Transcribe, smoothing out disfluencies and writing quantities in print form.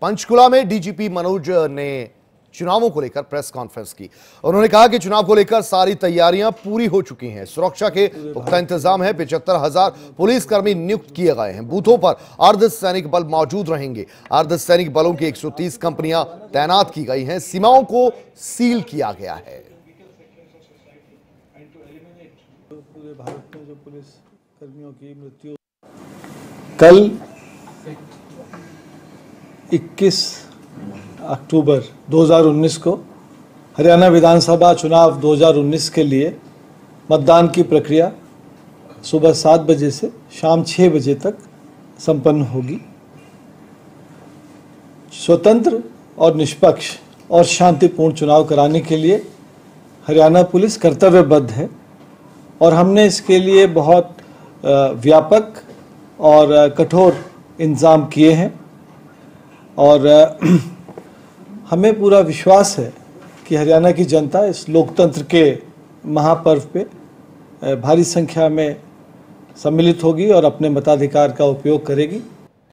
पंचकुला में डीजीपी मनोज ने चुनावों को लेकर प्रेस कॉन्फ्रेंस की। उन्होंने कहा कि चुनाव को लेकर सारी तैयारियां पूरी हो चुकी हैं। सुरक्षा के पुख्ता इंतजाम है। 75,000 पुलिसकर्मी नियुक्त किए गए हैं। बूथों पर अर्धसैनिक बल मौजूद रहेंगे। अर्धसैनिक बलों की 130 कंपनियां तैनात की गई हैं। सीमाओं को सील किया गया है। पूरे भारत में जो पुलिस कर्मियों की मृत्यु कल 21 अक्टूबर 2019 को हरियाणा विधानसभा चुनाव 2019 के लिए मतदान की प्रक्रिया सुबह 7 बजे से शाम 6 बजे तक संपन्न होगी। स्वतंत्र और निष्पक्ष और शांतिपूर्ण चुनाव कराने के लिए हरियाणा पुलिस कर्तव्यबद्ध है और हमने इसके लिए बहुत व्यापक और कठोर इंतजाम किए हैं और हमें पूरा विश्वास है कि हरियाणा की जनता इस लोकतंत्र के महापर्व पे भारी संख्या में सम्मिलित होगी और अपने मताधिकार का उपयोग करेगी।